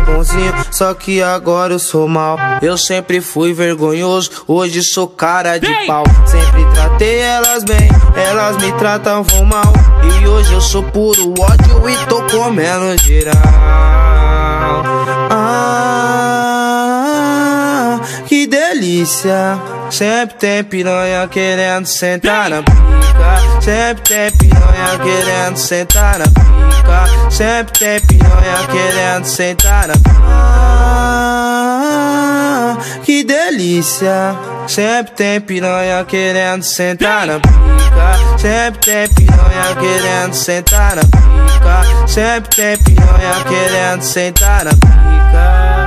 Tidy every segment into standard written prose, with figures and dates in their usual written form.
bonzinho, só que agora eu sou mal. Eu sempre fui vergonhoso, hoje sou cara de pau. Sempre tratei elas bem, elas me tratavam mal. E hoje eu sou puro ódio e tô comendo geral. Ah, que delícia. Sempre tem piranha querendo sentar na pica. Sempre tem piranha querendo sentar na pica. Sempre tem piranha querendo sentar na pica. Ah, que delícia. Sempre tem piranha querendo sentar na pica. Sempre tem piranha querendo sentar na pica. Sempre tem piranha querendo sentar na pica.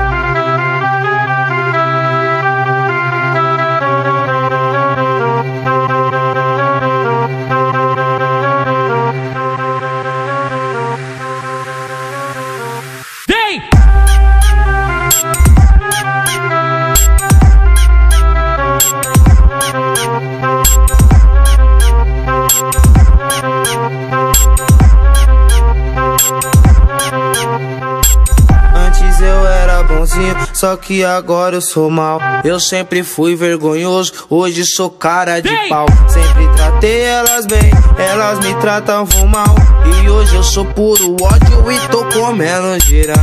Antes eu era bonzinho, só que agora eu sou mal. Eu sempre fui vergonhoso, hoje sou cara de pau. Sempre tratei elas bem, elas me tratavam mal. E hoje eu sou puro ódio e tô comendo geral.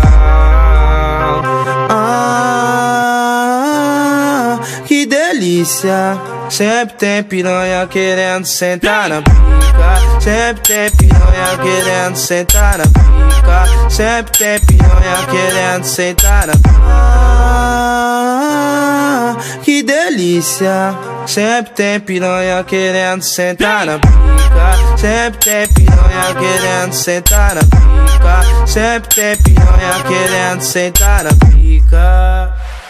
Ah, que delícia. Sempre tem piranha querendo sentar na pica. Sempre tem piranha querendo sentar na pica. Sempre tem piranha querendo sentar na pica. Ah, que delícia. Sempre tem piranha querendo sentar na pica. Sempre tem piranha querendo sentar na pica. Sempre tem piranha querendo sentar na pica.